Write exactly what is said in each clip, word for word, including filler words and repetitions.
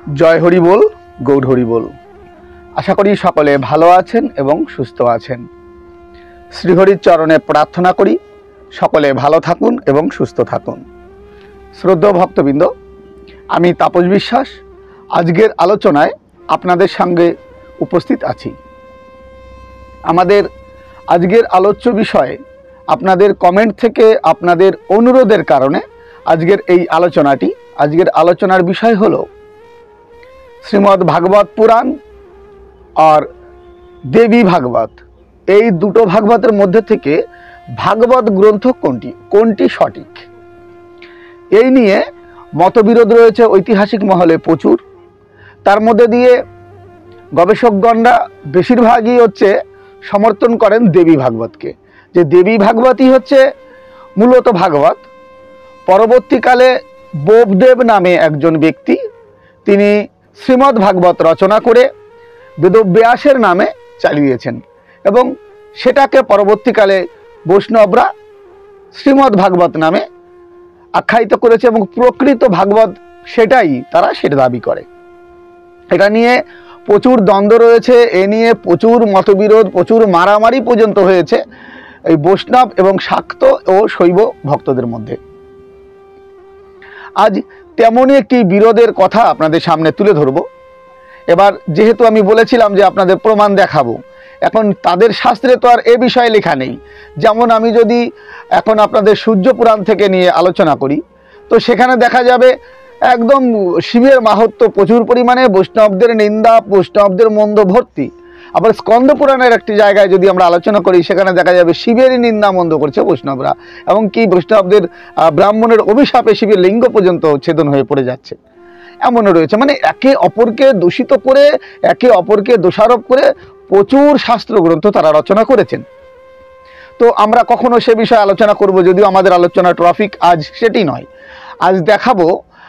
জয় হরি বল, গৌর হরি বল। আশা করি সকলে ভালো আছেন এবং সুস্থ আছেন। শ্রীহরির চরণে প্রার্থনা করি সকলে ভালো থাকুন এবং সুস্থ থাকুন। শ্রদ্ধেয় ভক্তবৃন্দ, আমি তাপস বিশ্বাস আজকের আলোচনায় আপনাদের সঙ্গে উপস্থিত আছি। আমাদের আজকের আলোচ্য বিষয়ে আপনাদের কমেন্ট থেকে আপনাদের অনুরোধের কারণে আজকের এই আলোচনাটি আজকের আলোচনার বিষয় হলো শ্রীমদ্ ভাগবত পুরাণ আর দেবী ভাগবত। এই দুটো ভাগবতের মধ্যে থেকে ভাগবত গ্রন্থ কোনটি কোনটি সঠিক, এই নিয়ে মতবিরোধ রয়েছে ঐতিহাসিক মহলে প্রচুর। তার মধ্যে দিয়ে গবেষকগণরা বেশিরভাগই হচ্ছে সমর্থন করেন দেবী ভাগবতকে, যে দেবী ভাগবতই হচ্ছে মূলত ভাগবত। পরবর্তীকালে বোপদেব নামে একজন ব্যক্তি, তিনি শ্রীমদ্ ভাগবত রচনা করে বেদব্যাসের নামে চালিয়েছেন এবং সেটাকে পরবর্তীকালে বৈষ্ণবরা শ্রীমদ্ ভাগবত নামে আখ্যায়িত করেছে এবং প্রকৃত ভাগবত সেটাই তারা সেটা দাবি করে। এটা নিয়ে প্রচুর দ্বন্দ্ব রয়েছে, এ নিয়ে প্রচুর মতবিরোধ, প্রচুর মারামারি পর্যন্ত হয়েছে এই বৈষ্ণব এবং শাক্ত ও শৈব ভক্তদের মধ্যে। আজ তেমনই একটি বিরোধের কথা আপনাদের সামনে তুলে ধরব। এবার যেহেতু আমি বলেছিলাম যে আপনাদের প্রমাণ দেখাবো, এখন তাদের শাস্ত্রে তো আর এ বিষয়ে লেখা নেই। যেমন আমি যদি এখন আপনাদের সূর্য পুরাণ থেকে নিয়ে আলোচনা করি, তো সেখানে দেখা যাবে একদম শিবের মাহাত্ম্য প্রচুর পরিমাণে, বৈষ্ণবদের নিন্দা, বৈষ্ণবদের মন্দ ভর্তি। আবার স্কন্দ পুরাণের একটি জায়গায় যদি আমরা আলোচনা করি, সেখানে দেখা যাবে শিবেরই নিন্দা মন্দ করছে বৈষ্ণবরা, এবং কি বৈষ্ণবদের ব্রাহ্মণের অভিশাপে শিবের লিঙ্গ পর্যন্ত ছেদন হয়ে পড়ে যাচ্ছে, এমনও রয়েছে। মানে একে অপরকে দূষিত করে, একে অপরকে দোষারোপ করে প্রচুর শাস্ত্র গ্রন্থ তারা রচনা করেছেন। তো আমরা কখনো সে বিষয়ে আলোচনা করব, যদিও আমাদের আলোচনার টপিক আজ সেটি নয়। আজ দেখাবো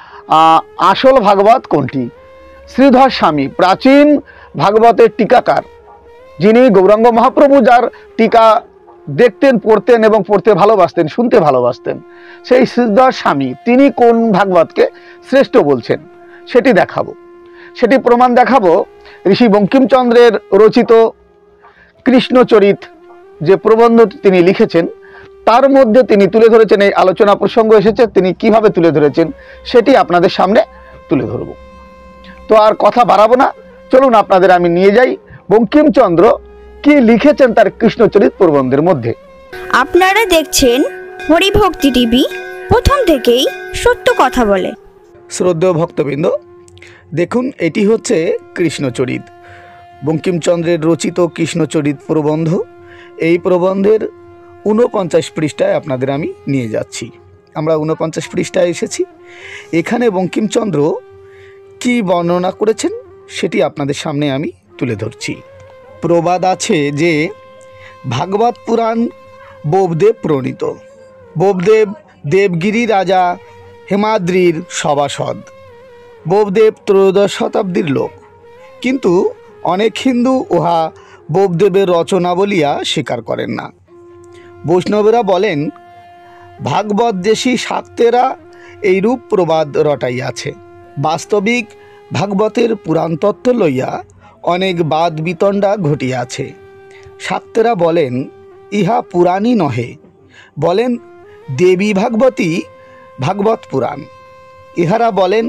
আসল ভাগবত কোনটি। শ্রীধর স্বামী প্রাচীন ভাগবতের টিকাকার, যিনি গৌরাঙ্গ মহাপ্রভু যার টিকা দেখতেন, পড়তেন এবং পড়তে ভালোবাসতেন, শুনতে ভালোবাসতেন, সেই শ্রীধর স্বামী তিনি কোন ভাগবতকে শ্রেষ্ঠ বলছেন সেটি দেখাবো। সেটি প্রমাণ দেখাবো ঋষি বঙ্কিমচন্দ্রের রচিত কৃষ্ণচরিত যে প্রবন্ধ তিনি লিখেছেন, তার মধ্যে তিনি তুলে ধরেছেন, এই আলোচনা প্রসঙ্গ এসেছে, তিনি কিভাবে তুলে ধরেছেন সেটি আপনাদের সামনে তুলে ধরব। তো আর কথা বাড়াবো না, চলুন আপনাদের আমি নিয়ে যাই বঙ্কিমচন্দ্র কি লিখেছেন তার কৃষ্ণচরিত প্রবন্ধের মধ্যে। আপনারা দেখছেন হরিভক্তি টিভি, প্রথম থেকেই সত্য কথা বলে। শ্রদ্ধেয় ভক্তবৃন্দ, দেখুন এটি হচ্ছে কৃষ্ণচরিত, বঙ্কিমচন্দ্রের রচিত কৃষ্ণচরিত প্রবন্ধ। এই প্রবন্ধের ঊনপঞ্চাশ পৃষ্ঠায় আপনাদের আমি নিয়ে যাচ্ছি। আমরা ঊনপঞ্চাশ পৃষ্ঠায় এসেছি। এখানে বঙ্কিমচন্দ্র কি বর্ণনা করেছেন সেটি আপনাদের সামনে আমি তুলে ধরছি। প্রবাদ আছে যে ভাগবত পুরাণ বোপদেব প্রণীত। বোপদেব দেবগিরি রাজা হেমাদ্রির সভাসদ। বোপদেব ত্রয়োদশ শতাব্দীর লোক, কিন্তু অনেক হিন্দু উহা বোপদেবের রচনা বলিয়া স্বীকার করেন না। বৈষ্ণবেরা বলেন ভাগবত দেশী শাক্তেরা এইরূপ প্রবাদ রটাইয়াছে। বাস্তবিক ভাগবতের পুরাণ তত্ত্ব লইয়া অনেক বাদ বিতণ্ডা ঘটিয়াছে। শাক্তেরা বলেন ইহা পুরাণই নহে, বলেন দেবী ভাগবতী ভাগবত পুরাণ। ইহারা বলেন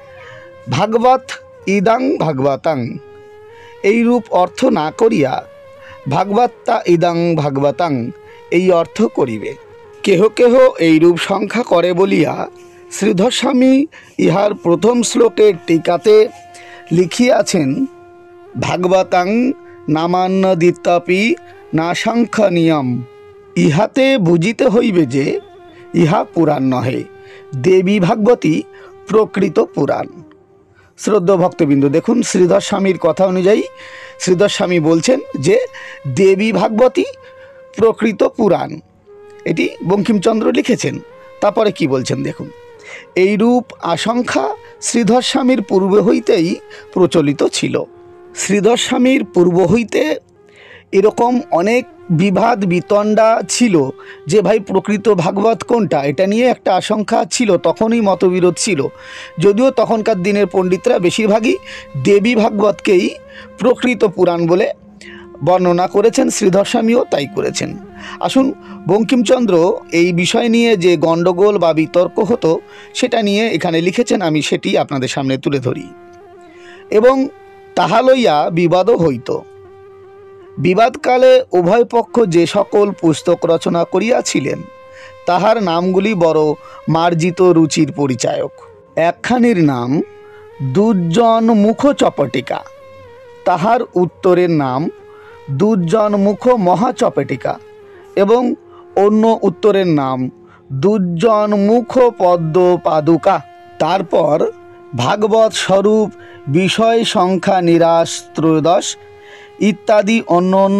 ভাগবত ইদাং ভাগবতাং, এইরূপ অর্থ না করিয়া ভাগবত্তা ইদাং ভাগবতাং এই অর্থ করিবে। কেহ কেহ এইরূপ সংখ্যা করে বলিয়া শ্রীধর স্বামী ইহার প্রথম শ্লোকের টিকাতে লিখিয়াছেন ভাগবতাং নামান্যদিত্যপি না সংখ্যনীয়ম। ইহাতে বুঝিতে হইবে যে ইহা পুরাণ নহে, দেবী ভাগবতী প্রকৃত পুরাণ। শ্রদ্ধেয় ভক্তবিন্দু, দেখুন শ্রীধর স্বামীর কথা অনুযায়ী শ্রীধর স্বামী বলছেন যে দেবী ভাগবতী প্রকৃত পুরাণ, এটি বঙ্কিমচন্দ্র লিখেছেন। তারপরে কি বলছেন দেখুন, এইরূপ আশঙ্কা শ্রীধর স্বামীর পূর্ব হইতেই প্রচলিত ছিল। শ্রীধর স্বামীর পূর্ব হইতে এরকম অনেক বিবাদ বিতণ্ডা ছিল যে ভাই প্রকৃত ভাগবত কোনটা, এটা নিয়ে একটা আশঙ্কা ছিল, তখনই মতবিরোধ ছিল। যদিও তখনকার দিনের পণ্ডিতরা বেশিরভাগই দেবী ভাগবতকেই প্রকৃত পুরাণ বলে বর্ণনা করেছেন, শ্রীধর স্বামীও তাই করেছেন। আসুন, বঙ্কিমচন্দ্র এই বিষয় নিয়ে যে গণ্ডগোল বা বিতর্ক হতো সেটা নিয়ে এখানে লিখেছেন, আমি সেটি আপনাদের সামনে তুলে ধরি। এবং তাহা লইয়া বিবাদও হইত। বিবাদকালে উভয় পক্ষ যে সকল পুস্তক রচনা করিয়াছিলেন তাহার নামগুলি বড় মার্জিত রুচির পরিচায়ক। একখানির নাম দুর্জন মুখ চপটিকা, তাহার উত্তরের নাম দুর্জন মুখ মহাচপটিকা এবং অন্য উত্তরের নাম দুর্জন মুখ পদ্ম পাদুকা। তারপর ভাগবত স্বরূপ বিষয় সংখ্যা নিরাশ ত্রয়োদশ ইত্যাদি অন্য অন্য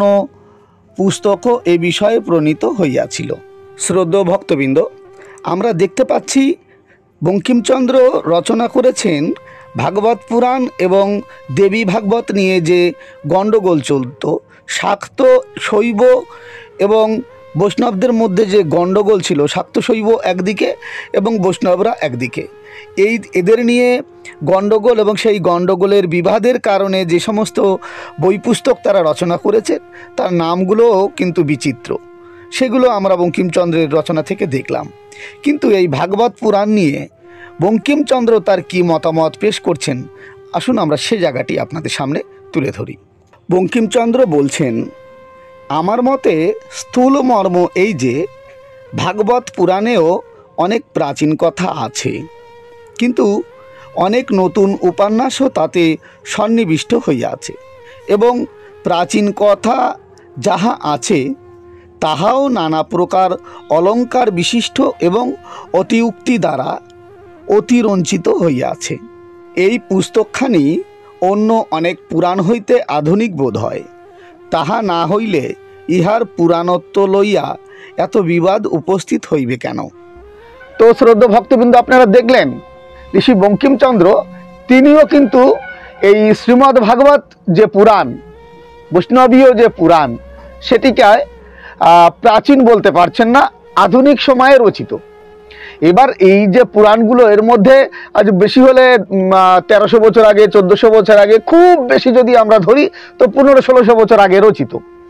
পুস্তকও এ বিষয়ে প্রণীত হইয়াছিল। শ্রদ্ধেয় ভক্তবৃন্দ, আমরা দেখতে পাচ্ছি বঙ্কিমচন্দ্র রচনা করেছেন ভাগবত পুরাণ এবং দেবী ভাগবত নিয়ে যে গণ্ডগোল চলত, শাক্ত শৈব এবং বৈষ্ণবদের মধ্যে যে গণ্ডগোল ছিল, শাক্ত শৈব একদিকে এবং বৈষ্ণবরা একদিকে, এই এদের নিয়ে গণ্ডগোল এবং সেই গণ্ডগোলের বিবাদের কারণে যে সমস্ত বই পুস্তক তারা রচনা করেছে তার নামগুলোও কিন্তু বিচিত্র। সেগুলো আমরা বঙ্কিমচন্দ্রের রচনা থেকে দেখলাম। কিন্তু এই ভাগবত পুরাণ নিয়ে বঙ্কিমচন্দ্র তার কি মতামত পেশ করছেন, আসুন আমরা সে জায়গাটি আপনাদের সামনে তুলে ধরি। বঙ্কিমচন্দ্র বলছেন, আমার মতে স্থূল মর্ম এই যে ভাগবত পুরাণেও অনেক প্রাচীন কথা আছে, কিন্তু অনেক নতুন উপন্যাসও তাতে সন্নিবিষ্ট হইয়াছে এবং প্রাচীন কথা যাহা আছে তাহাও নানা প্রকার অলঙ্কার বিশিষ্ট এবং অতিউক্তি দ্বারা অতিরঞ্চিত হইয়াছে। এই পুস্তকখানি অন্য অনেক পুরাণ হইতে আধুনিক বোধ হয়, তাহা না হইলে ইহার পুরাণত্ব লইয়া এত বিবাদ উপস্থিত হইবে কেন? তো শ্রদ্ধেয় ভক্তবৃন্দ, আপনারা দেখলেন ঋষি বঙ্কিমচন্দ্র তিনিও কিন্তু এই শ্রীমদ্ ভাগবত যে পুরাণ, বৈষ্ণবীয় যে পুরাণ, সেটিকে প্রাচীন বলতে পারছেন না, আধুনিক সময়ে রচিত। এবার এই যে পুরাণগুলো, এর মধ্যে আজ বেশি হলে তেরোশো বছর আগে, চোদ্দশো বছর আগে, খুব বেশি যদি আমরা ধরি তো পনেরো ষোলোশো বছর আগে রচিত।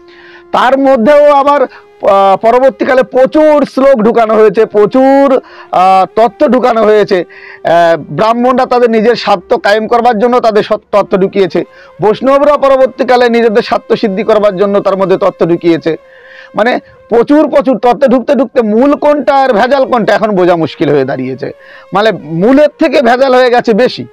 তার মধ্যেও আবার পরবর্তীকালে প্রচুর শ্লোক ঢুকানো হয়েছে, প্রচুর তত্ত্ব ঢুকানো হয়েছে। ব্রাহ্মণরা তাদের নিজের স্বার্থ কায়েম করবার জন্য তাদের তত্ত্ব ঢুকিয়েছে, বৈষ্ণবরা পরবর্তীকালে নিজেদের স্বার্থ সিদ্ধি করবার জন্য তার মধ্যে তত্ত্ব ঢুকিয়েছে। মানে প্রচুর প্রচুর তত্ত্ব ঢুকতে ঢুকতে মূল কোনটা আর ভেজাল কোনটা এখন বোঝা মুশকিল হয়ে দাঁড়িয়েছে। মানে মূলের থেকে ভেজাল হয়ে গেছে বেশি।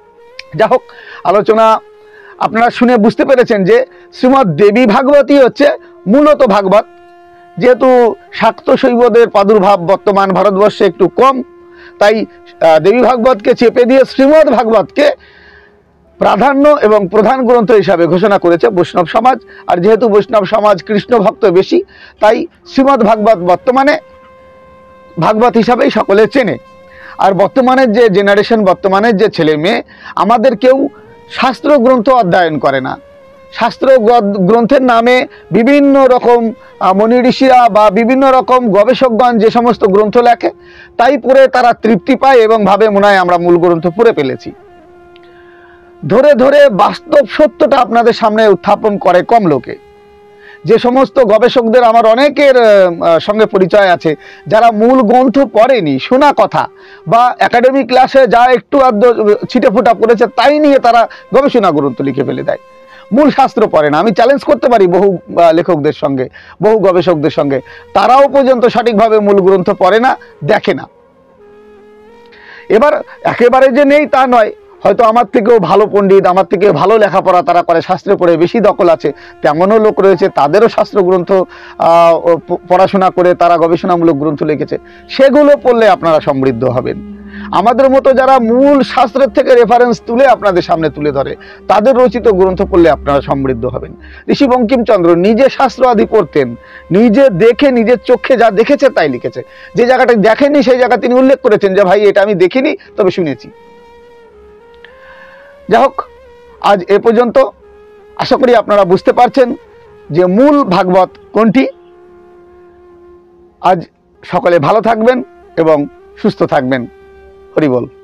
যা হোক, আলোচনা আপনারা শুনে বুঝতে পেরেছেন যে শ্রীমদ্ দেবী ভাগবতই হচ্ছে মূলত ভাগবত। যেহেতু শাক্ত শৈবদের প্রাদুর্ভাব বর্তমান ভারতবর্ষে একটু কম, তাই দেবী ভাগবতকে চেপে দিয়ে শ্রীমদ্ ভাগবতকে প্রাধান্য এবং প্রধান গ্রন্থ হিসাবে ঘোষণা করেছে বৈষ্ণব সমাজ। আর যেহেতু বৈষ্ণব সমাজ কৃষ্ণ ভক্ত বেশি, তাই শ্রীমদ্ ভাগবত বর্তমানে ভাগবত হিসাবেই সকলে চেনে। আর বর্তমানের যে জেনারেশন, বর্তমানের যে ছেলে মেয়ে, আমাদের কেউ শাস্ত্র গ্রন্থ অধ্যয়ন করে না। শাস্ত্র গ্রন্থের নামে বিভিন্ন রকম মনি ঋষিরা বা বিভিন্ন রকম গবেষকগণ যে সমস্ত গ্রন্থ লেখে তাই পড়ে তারা তৃপ্তি পায় এবং ভাবে মনে হয় আমরা মূল গ্রন্থ পড়ে ফেলেছি। ধরে ধরে বাস্তব সত্যটা আপনাদের সামনে উত্থাপন করে কম লোকে। যে সমস্ত গবেষকদের আমার অনেকের সঙ্গে পরিচয় আছে, যারা মূল গ্রন্থ পড়েনি, শোনা কথা বা একাডেমিক ক্লাসে যা একটু আধ ছিটে ফোটা পড়েছে তাই নিয়ে তারা গবেষণা গ্রন্থ লিখে ফেলে দেয়, মূল শাস্ত্র পড়ে না। আমি চ্যালেঞ্জ করতে পারি বহু লেখকদের সঙ্গে, বহু গবেষকদের সঙ্গে, তারাও পর্যন্ত সঠিকভাবে মূল গ্রন্থ পড়ে না, দেখে না। এবার একেবারে যে নেই তা নয়, হয়তো আমার থেকেও ভালো পণ্ডিত, আমার থেকে ভালো লেখাপড়া তারা করে, শাস্ত্রে পড়ে বেশি দখল আছে, তেমনও লোক রয়েছে, তাদেরও শাস্ত্র গ্রন্থ পড়াশোনা করে তারা গবেষণামূলক গ্রন্থ লিখেছে, সেগুলো পড়লে আপনারা সমৃদ্ধ হবেন। আমাদের মতো যারা মূল শাস্ত্রের থেকে রেফারেন্স তুলে আপনাদের সামনে তুলে ধরে, তাদের রচিত গ্রন্থ পড়লে আপনারা সমৃদ্ধ হবেন। ঋষি বঙ্কিমচন্দ্র নিজে শাস্ত্র আদি পড়তেন, নিজে দেখে নিজের চোখে যা দেখেছে তাই লিখেছে। যে জায়গাটা দেখেনি সেই জায়গা তিনি উল্লেখ করেছেন যে ভাই এটা আমি দেখিনি, তবে শুনেছি। যা হোক, আজ এ পর্যন্ত। আশা করি আপনারা বুঝতে পারছেন যে মূল ভাগবত কোনটি। আজ সকলে ভালো থাকবেন এবং সুস্থ থাকবেন। হরি বল।